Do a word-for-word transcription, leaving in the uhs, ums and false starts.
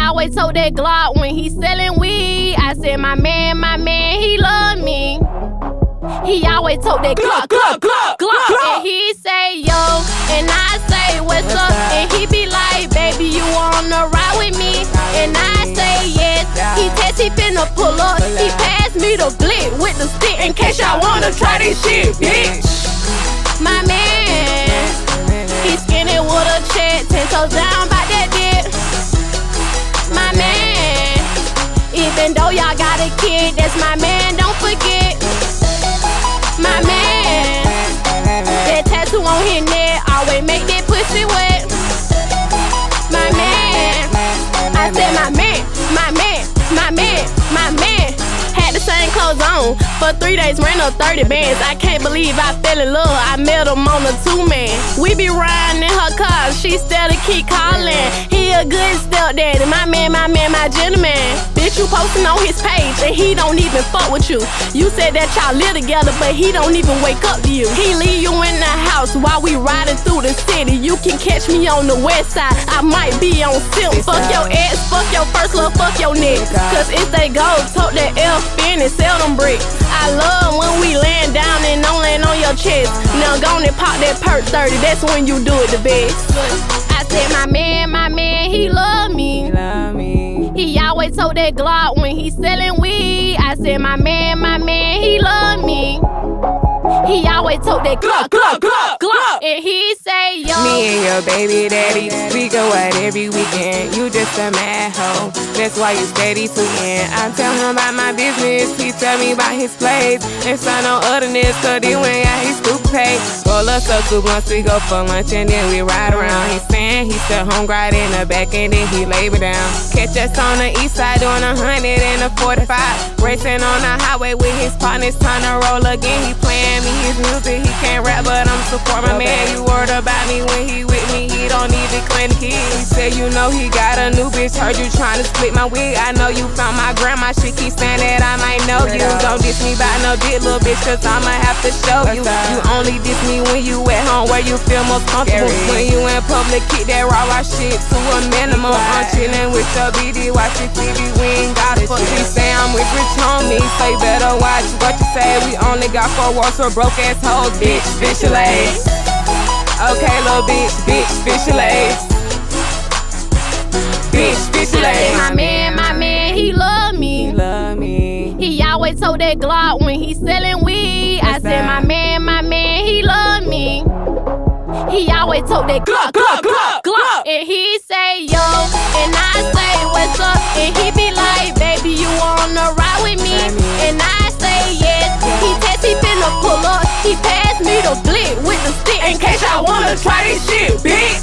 always told that Glock when he selling weed. I said, my man, my man, he love me. He always told that Glock, Glock, Glock, Glock, Glock. And he say, yo, and I say, what's up? And he be like, baby, you wanna ride with me? And I say, yes. He text, he finna pull up. He passed me the blick with the stick in case y'all wanna try this shit, bitch. My man, he skinny with a check, ten toes down by that dick. My man, even though y'all got a kid, that's my man, don't forget. My man, that tattoo on his neck always make that pussy wet. My man, I said my man, my man, my man, my man. Had the same clothes on for three days, ran up thirty bands. I can't believe I fell in love, I met him on a two-man. We be riding in her car, she still to keep calling. He a good stepdaddy, my man, my man, my gentleman. Bitch, you posting on his page and he don't even fuck with you. You said that y'all live together, but he don't even wake up to you. He leave you in the house while we riding through the city. You can catch me on the west side, I might be on Simp. Fuck your ex, fuck your first love, fuck your next. Cause if they go, tote that F in and sell them bricks. I love when we land down and don't land on your chest. Now go and pop that perk thirty, that's when you do it the best. I said my man, my man, he love me. He love me. He always told that Glock when he selling weed. I said my man, my man, he love me. He always told that Glock, Glock, Glock, Glock. And he say, yo, me and your baby daddy, we go out every weekend. You just a mad hoe, that's why you steady tweeting. I tell him about my business, he tell me about his plays. And sign on otherness, cause he went out his stupid pay. Roll us up two blunts, we go for lunch and then we ride around. He's saying he still home right in the back and then he lay me down. Catch us on the east side doing a hundred and a forty-five. Racing on the highway with his partners, trying to roll again. He playing me his music, he can't rap but I'm support my man. You worried about me when he with me, he don't need to claim the kid. He said you know he got a new bitch, heard you trying to split my wig. I know you found my grandma, she keep saying that I might know you. Don't diss me about no dick, little bitch, cause I'ma have to show you. You only diss me when you at home where you feel most comfortable. When you in public, keep that raw raw shit to a minimum. I'm chillin' with your B D, watching T V, we ain't got fuck. He say I'm with rich homies, so you better watch what you say. We only got four walls for broke ass hoes, bitch, bitch your legs. Okay, little bitch, bitch, bitch your legs. Bitch, bitch your legs. My man, my man, he love me. He love me. He always told that Glock when he selling weed. I said my man, my man, he love me. He always told that Glock, Glock, Glock, Glock. And he say, yo, and I say, what's up? And he be like, baby, you wanna ride with me? And I say, yes. He text, he finna pull up. He passed me the blick with the stick in case y'all wanna try this shit, bitch.